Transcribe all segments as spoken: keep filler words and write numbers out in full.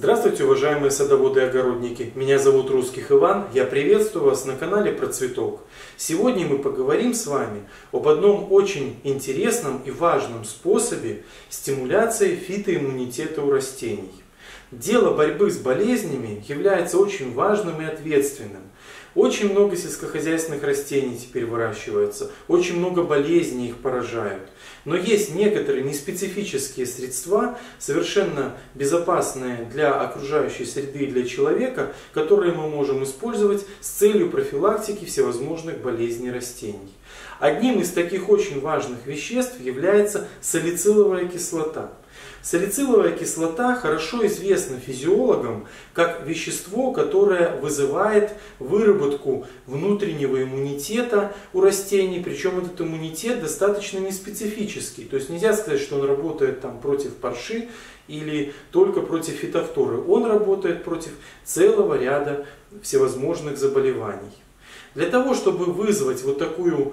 Здравствуйте, уважаемые садоводы и огородники! Меня зовут Русских Иван, я приветствую вас на канале Про Цветок. Сегодня мы поговорим с вами об одном очень интересном и важном способе стимуляции фитоиммунитета у растений. Дело борьбы с болезнями является очень важным и ответственным. Очень много сельскохозяйственных растений теперь выращивается, очень много болезней их поражают. Но есть некоторые неспецифические средства, совершенно безопасные для окружающей среды и для человека, которые мы можем использовать с целью профилактики всевозможных болезней растений. Одним из таких очень важных веществ является салициловая кислота. Салициловая кислота хорошо известна физиологам как вещество, которое вызывает выработку внутреннего иммунитета у растений, причем этот иммунитет достаточно неспецифический. То есть нельзя сказать, что он работает там против парши или только против фитофторы. Он работает против целого ряда всевозможных заболеваний. Для того, чтобы вызвать вот такую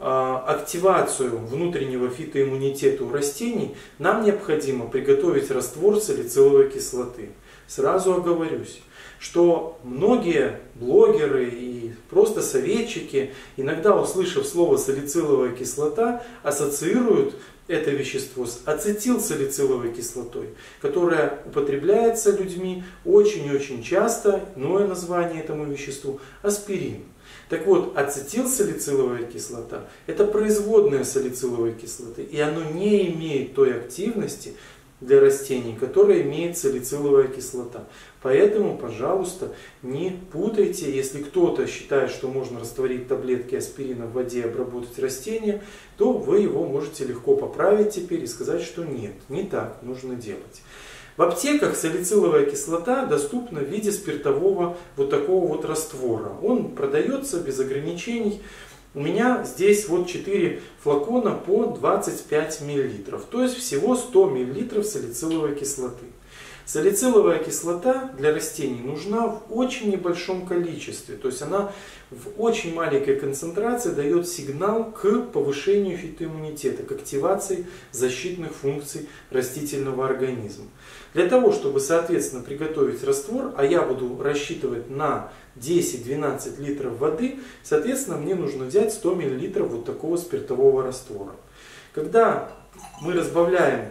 активацию внутреннего фитоиммунитета у растений, нам необходимо приготовить раствор салициловой кислоты. Сразу оговорюсь, что многие блогеры и просто советчики, иногда услышав слово салициловая кислота, ассоциируют это вещество с ацетилсалициловой кислотой, которая употребляется людьми очень-очень часто. Иное название этому веществу – аспирин. Так вот, ацетилсалициловая кислота – это производная салициловой кислоты, и оно не имеет той активности для растений, которая имеет салициловая кислота. Поэтому, пожалуйста, не путайте. Если кто-то считает, что можно растворить таблетки аспирина в воде и обработать растения, то вы его можете легко поправить теперь и сказать, что нет, не так нужно делать. В аптеках салициловая кислота доступна в виде спиртового вот такого вот раствора. Он продается без ограничений. У меня здесь вот четыре флакона по двадцать пять миллилитров. То есть всего сто миллилитров салициловой кислоты. Салициловая кислота для растений нужна в очень небольшом количестве. То есть она в очень маленькой концентрации дает сигнал к повышению фитоиммунитета, к активации защитных функций растительного организма. Для того, чтобы, соответственно, приготовить раствор, а я буду рассчитывать на десять-двенадцать литров воды, соответственно, мне нужно взять сто миллилитров вот такого спиртового раствора. Когда мы разбавляем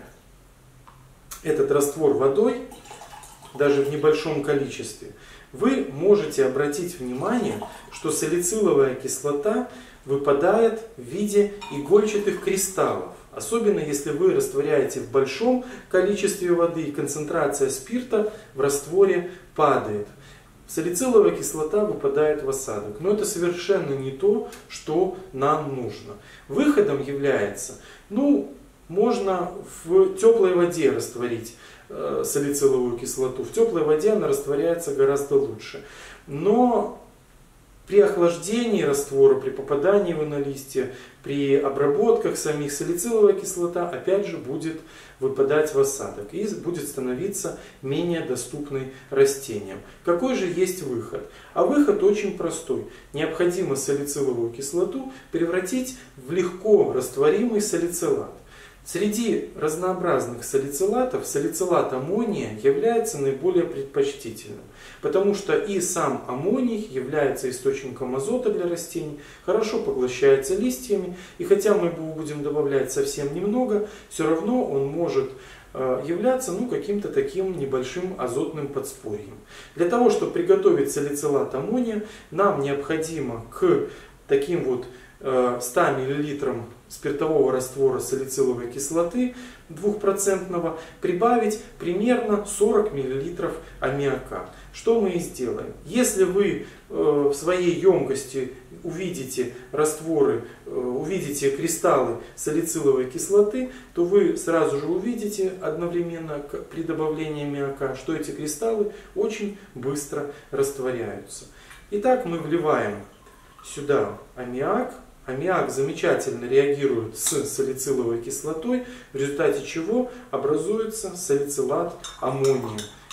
этот раствор водой, даже в небольшом количестве, вы можете обратить внимание, что салициловая кислота выпадает в виде игольчатых кристаллов. Особенно если вы растворяете в большом количестве воды и концентрация спирта в растворе падает. Салициловая кислота выпадает в осадок. Но это совершенно не то, что нам нужно. Выходом является, ну, можно в теплой воде растворить э, салициловую кислоту. В теплой воде она растворяется гораздо лучше. Но при охлаждении раствора, при попадании его на листья, при обработках самих салициловая кислота опять же будет выпадать в осадок и будет становиться менее доступной растениям. Какой же есть выход? А выход очень простой. Необходимо салициловую кислоту превратить в легко растворимый салицилат. Среди разнообразных салицилатов салицилат аммония является наиболее предпочтительным, потому что и сам аммоний является источником азота для растений, хорошо поглощается листьями, и хотя мы его будем добавлять совсем немного, все равно он может являться ну, каким-то таким небольшим азотным подспорьем. Для того, чтобы приготовить салицилат аммония, нам необходимо к таким вот ста миллилитрам спиртового раствора салициловой кислоты двухпроцентного прибавить примерно сорок миллилитров аммиака. Что мы и сделаем. Если вы в своей емкости увидите растворы, увидите кристаллы салициловой кислоты, то вы сразу же увидите одновременно при добавлении аммиака, что эти кристаллы очень быстро растворяются. Итак, мы вливаем сюда аммиак. Аммиак замечательно реагирует с салициловой кислотой, в результате чего образуется салицилат аммония.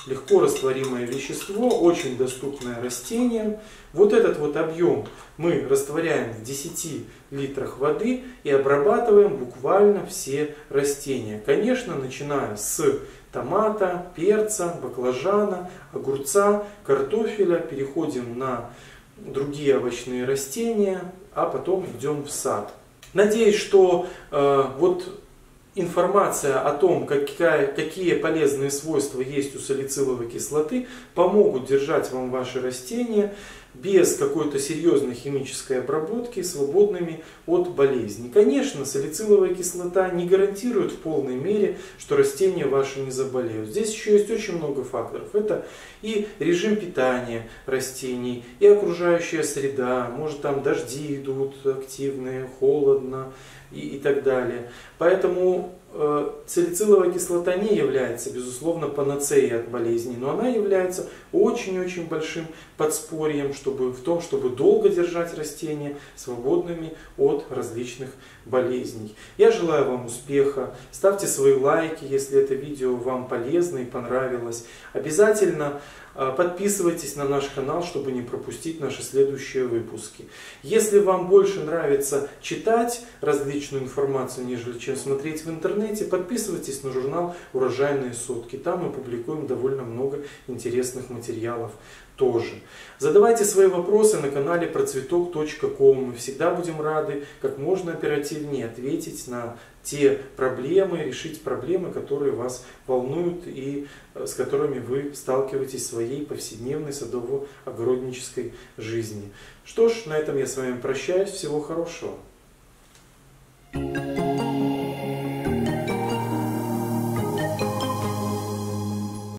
легко растворимое вещество, очень доступное растениям. Вот этот вот объем мы растворяем в десяти литрах воды и обрабатываем буквально все растения. Конечно, начиная с томата, перца, баклажана, огурца, картофеля, переходим на другие овощные растения, а потом идем в сад. Надеюсь, что э, вот информация о том, какая, какие полезные свойства есть у салициловой кислоты, помогут держать вам ваши растения без какой-то серьезной химической обработки, свободными от болезней. Конечно, салициловая кислота не гарантирует в полной мере, что растения ваши не заболеют. Здесь еще есть очень много факторов. Это и режим питания растений, и окружающая среда, может там дожди идут активные, холодно и, и так далее. Поэтому э, салициловая кислота не является, безусловно, панацеей от болезней, но она является очень-очень большим подспорьем чтобы, в том, чтобы долго держать растения свободными от различных болезней. Я желаю вам успеха. Ставьте свои лайки, если это видео вам полезно и понравилось. Обязательно подписывайтесь на наш канал, чтобы не пропустить наши следующие выпуски. Если вам больше нравится читать различную информацию, нежели чем смотреть в интернете, подписывайтесь на журнал «Урожайные сотки». Там мы публикуем довольно много интересных материалов тоже. Задавайте свои вопросы на канале процветок точка ком. Мы всегда будем рады как можно оперативнее ответить на те проблемы, решить проблемы, которые вас волнуют и с которыми вы сталкиваетесь в своей повседневной садово-огороднической жизни. Что ж, на этом я с вами прощаюсь. Всего хорошего.